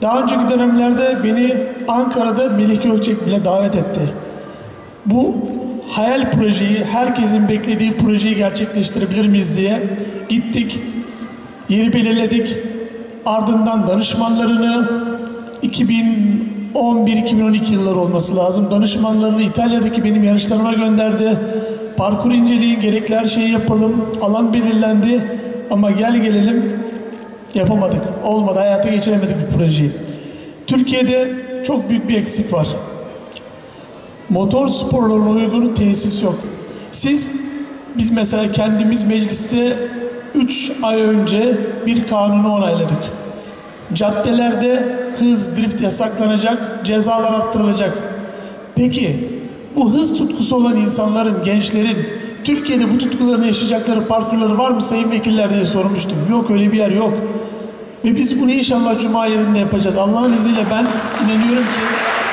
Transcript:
Daha önceki dönemlerde beni Ankara'da Melih Gökçek bile davet etti. Bu hayal projeyi, herkesin beklediği projeyi gerçekleştirebilir miyiz diye gittik, yeri belirledik. Ardından danışmanlarını 2011-2012 yılları olması lazım. Danışmanlarını İtalya'daki benim yarışlarıma gönderdi. Parkur inceleyin, gerekli her şeyi yapalım. Alan belirlendi ama gel gelelim yapamadık. Olmadı, hayata geçiremedik bu projeyi. Türkiye'de çok büyük bir eksik var. Motor sporlarına uygun tesis yok. Biz mesela kendimiz mecliste 3 ay önce bir kanunu onayladık. Caddelerde hız, drift yasaklanacak, cezalar arttırılacak. Peki bu hız tutkusu olan insanların, gençlerin Türkiye'de bu tutkularını yaşayacakları parkurları var mı sayın vekiller diye sormuştum. Yok, öyle bir yer yok. Ve biz bunu inşallah Cuma yerinde yapacağız. Allah'ın izniyle ben inanıyorum ki